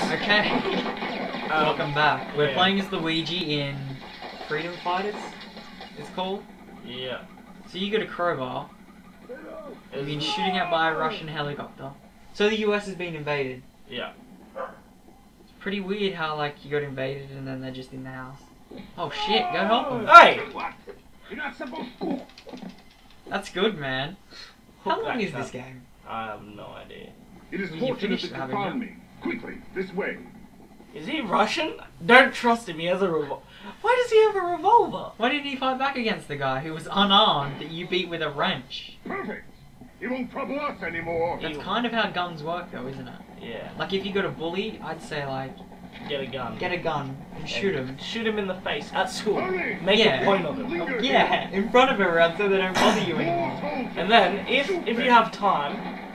Okay. Welcome back. We're playing as Luigi in Freedom Fighters, it's called. Yeah. So you get a crowbar. You've been shooting at by a Russian helicopter. So the US has been invaded. Yeah. It's pretty weird how like you got invaded and then they're just in the house. Oh shit, go help them. Hey! You're not supposed to. That's good, man. How long is this game? I have no idea. It is You fortunate finished that you having found me. Quickly, this way. Is he Russian? Don't trust him, he has a revolver. Why does he have a revolver? Why didn't he fight back against the guy who was unarmed that you beat with a wrench? Perfect. He won't trouble us anymore. That's kind of how guns work though, isn't it? Yeah. Like if you got a bully, I'd say like, Get a gun. get a gun and shoot him. Shoot him in the face at school. Hurry! Make Yeah. a point of him. Linger Yeah, here. in front of everyone so they don't bother you anymore. More soldiers. And then, if you have time,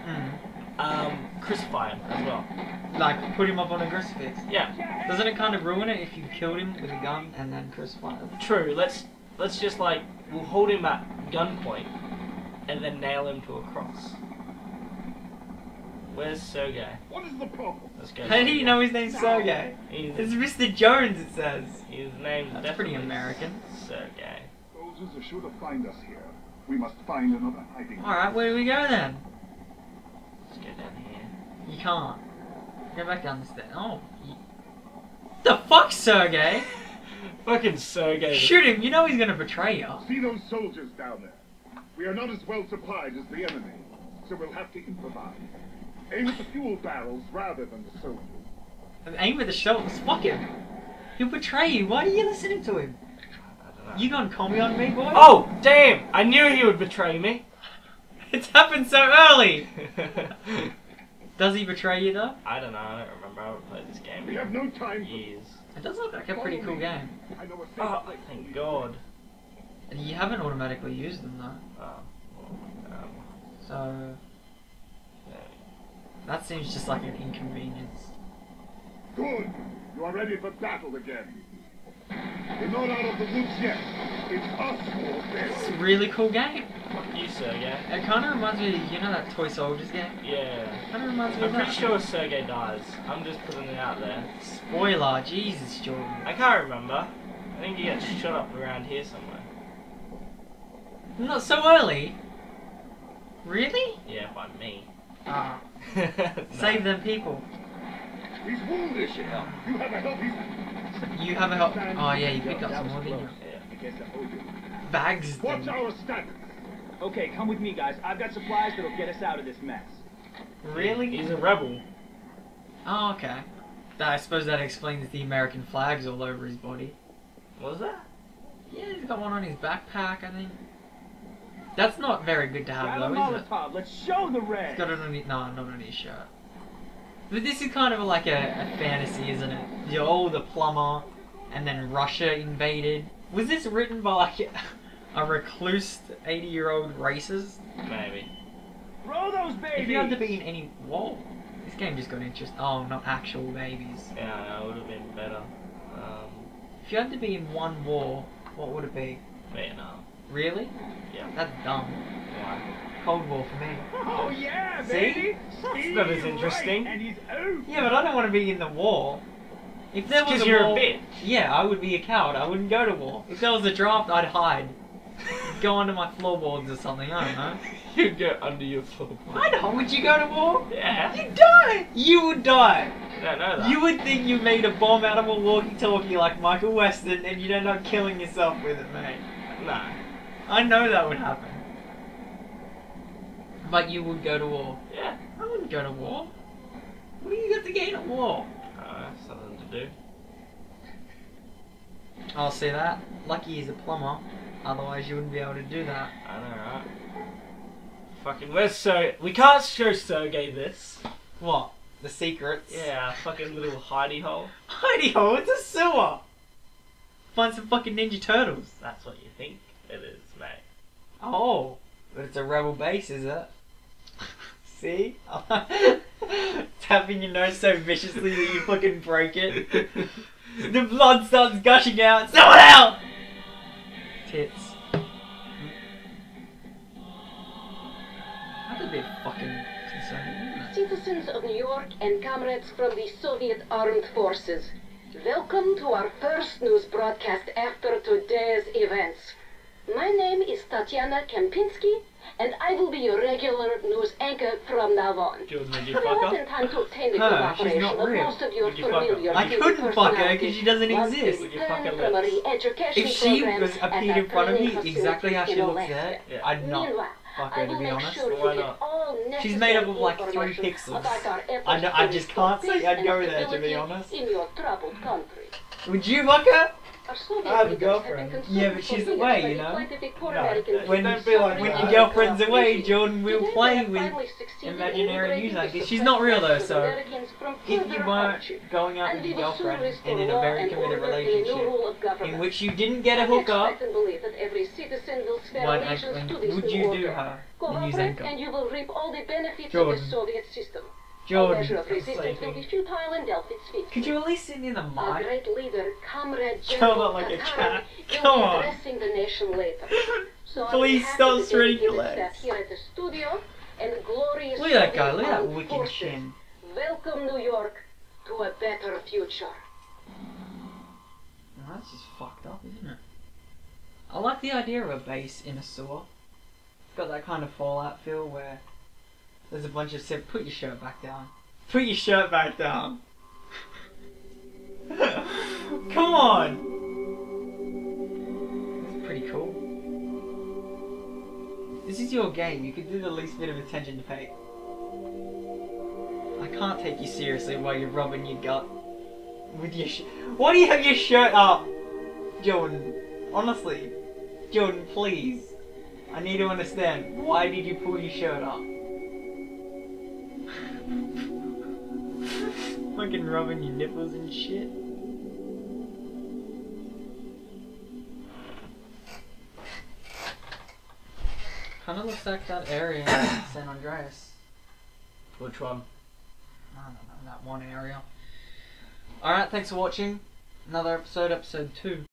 Mm. crucify him as well. Like put him up on a crucifix. Yeah. Doesn't it kind of ruin it if you killed him with a gun and then crucify him? True. Let's just like we'll hold him at gunpoint and then nail him to a cross. Where's Sergei? What is the problem? Let's go. How do you know his name's Sergei? It's Mr. Jones, it says. His name's That's definitely pretty American. Sergei. Soldiers are sure to find us here. We must find another hiding. Alright, where do we go then? Let's go down here. You can't. Go back down the stairs. Oh. The fuck, Sergei? Fucking Sergei. Shoot him, you know he's gonna betray you. See those soldiers down there? We are not as well supplied as the enemy, so we'll have to improvise. Aim at the fuel barrels rather than the soldiers. And aim at the shells. Fuck him. He'll betray you. Why are you listening to him? I don't know. You gone commie on me, boy? Oh, damn! I knew he would betray me. It's happened so early! Does he betray you though? I don't know. I don't remember. I haven't played this game We have no time in for years. It does look like a pretty cool game. I know a safe Oh, place. thank God. And you haven't automatically used them though. Oh, well, So there that seems just like an inconvenience. Good. You are ready for battle again. We're not out of the woods yet. It's us or It's them. a really cool game. Fuck you, Sergei. It kind of reminds me of, you know that Toy Soldiers game? Yeah. Kind of reminds me I'm of pretty that. sure Sergei dies. I'm just putting it out there. Spoiler, Jesus, Jordan. I can't remember. I think he gets shot up around here somewhere. Not so early. Really? Yeah, by me. Ah, No. save them people. He's wounded. You have a help. You have a help. Oh yeah, you picked up some more, didn't you? Yeah. Bags. Watch Then. our step. Okay, come with me, guys. I've got supplies that'll get us out of this mess. Really? He's a rebel. Oh, okay. I suppose that explains the American flags all over his body. What was that? Yeah, he's got one on his backpack, I think. That's not very good to have, Grab a though, is it? Molotov. Let's show the He's red. got it on his... No, not on his shirt. But this is kind of like a fantasy, isn't it? Oh, the plumber, and then Russia invaded. Was this written by like a recluse 80-year-old racist? Maybe. Throw those babies. If you had to be in any... Whoa. This game just got interesting. Oh, not actual babies. Yeah, I know, it would have been better. If you had to be in one war, what would it be? Vietnam. Really? Yeah. That's dumb. Why? Cold War for me. Oh yeah, See? baby. That's not as interesting. Right. And he's out. Yeah, but I don't want to be in the war. If there was Because a you're war, a bitch. yeah, I would be a coward. I wouldn't go to war. If there was a draft, I'd hide. Go under my floorboards or something. I don't know. You'd go under your floor. I know. Would you go to war? Yeah. You'd die. You would die. I don't know that. You would think you made a bomb out of a walkie-talkie like Michael Weston, and you'd end up killing yourself with it, mate. No. I know that would happen. But you would go to war. Yeah. I wouldn't go to war. What do you got to gain at war? Something to do. I'll say that. Lucky he's a plumber. Otherwise you wouldn't be able to do that. I know, right? Fucking, where's Sergei? We can't show Sergei this. What? The secrets? Yeah, fucking little hidey hole. Hidey hole, it's a sewer! Find some fucking Ninja Turtles. That's what you think it is, mate. Oh. But it's a rebel base, is it? See? Tapping your nose so viciously that you fucking break it. The blood starts gushing out. Someone out! Tits. That'd be fucking concerning, wouldn't it? Citizens of New York York and comrades from the Soviet Armed Forces. Welcome to our first news broadcast after today's events. My name is Tatiana Kempinski, and I will be your regular news anchor from now on. Jordan, would you I fuck wasn't up? time to obtain the Her, cooperation she's not of real. most of your Would you fuck her? familiar I TV couldn't fuck her personalities. because she doesn't Once they exist. Would you fuck her return from a lips? re-education If she program was at appeared our in front of me training exactly how she facility in looks Alaska. there, Yeah. I'd not Meanwhile, fuck I her, will to be make honest. sure Why you get not? all She's made up of necessary like 3 information pixels. about our efforts I to just restore can't say peace I'd and go there, to be stability honest. in your troubled country. Would you fuck her? Our Soviet I have a leaders girlfriend. have been Yeah, but consumed she's for years away, by you the know? plight of the poor No, American When, don't people be like when that. your girlfriend's away, Corruption. Jordan will Today, play they have with finally succeeded in imaginary liberating news anchors. the She's not real though, suppressed so Americans from if you further weren't hardship. going out And with we your will soon girlfriend restore and in a law very and committed order in a new relationship rule of in government. which you didn't get a I hookup, expect and believe that every citizen will swear when, allegiance to when this would new you order. do her in Cooperate Yuzenko? and you will reap all the benefits Jordan. of the Soviet system. All Jordan, measure of I'm resistance will be sleeping. futile and dealt with swiftly. could you at least sit in the Our mic? great leader, Comrade Come General on like a Tatarin, cat. will Come be on. addressing the nation later. So Please on behalf stop of the spreading your dedicated legs. staff here at the studio and glorious Look at that guy, Soviet look at that armed wicked forces, chin. welcome New York to a better future. Well, that's just fucked up, isn't it? I like the idea of a base in a sewer. It's got that kind of Fallout feel where there's a bunch of put your shirt back down. Put your shirt back down. Come on. That's pretty cool. This is your game. You could do the least bit of attention to pay. I can't take you seriously while you're rubbing your gut with your why do you have your shirt up? Jordan, honestly, Jordan, please. I need to understand. Why did you pull your shirt up? Fucking rubbing your nipples and shit. Kinda looks like that area in San Andreas. Which one? I don't know, that one area. Alright, thanks for watching. Another episode, episode 2.